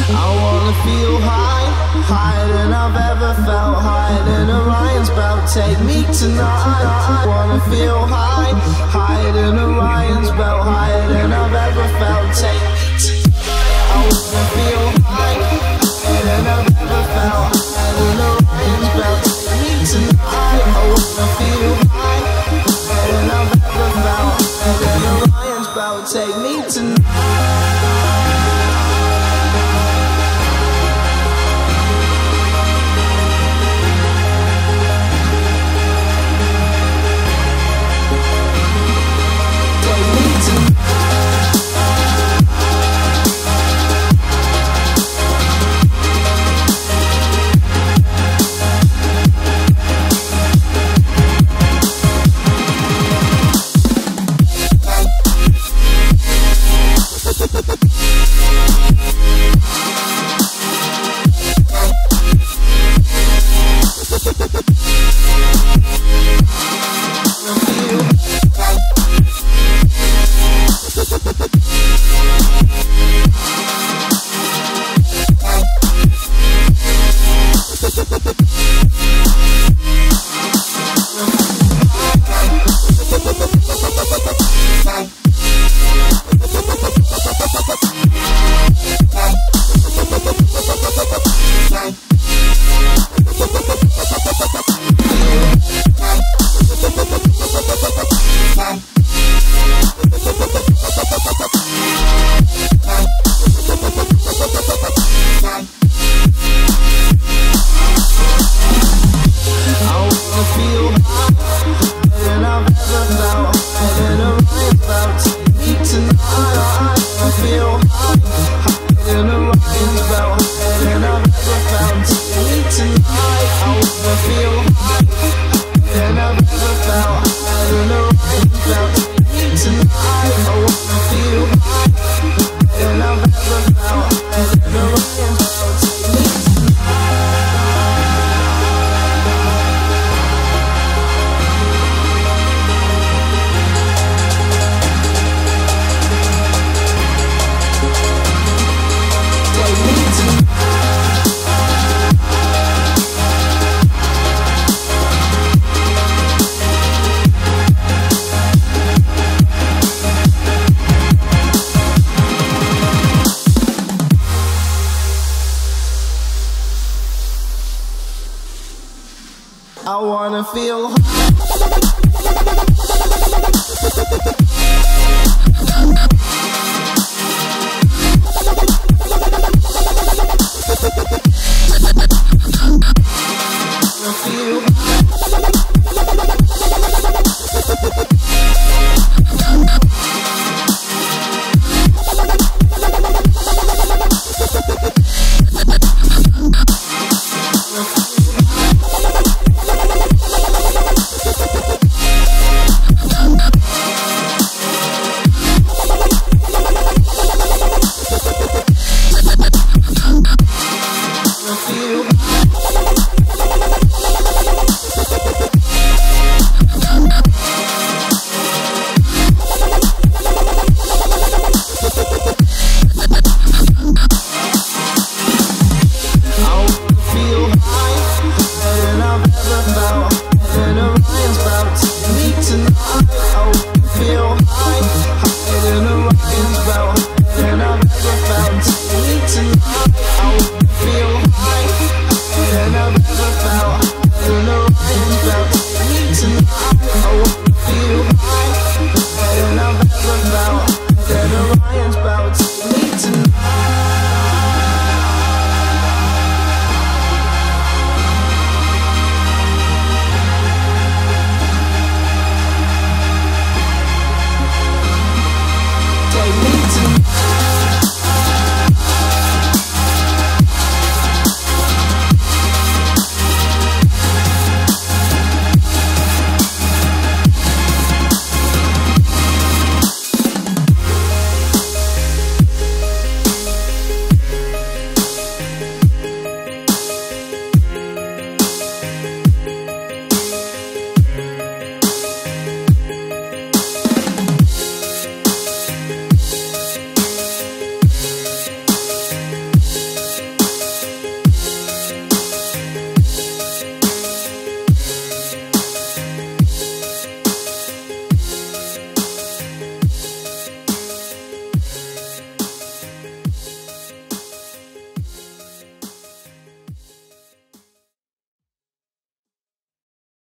I wanna feel high, higher than I've ever felt, higher than Orion's belt. Take me tonight. I wanna feel high, higher than Orion's belt, higher than I've ever felt. Take me tonight. I wanna feel high, higher than I've ever felt, higher than Orion's belt. Take me tonight. I wanna feel high, higher than I've ever felt, higher than Orion's belt. Take me tonight. I wanna feel high.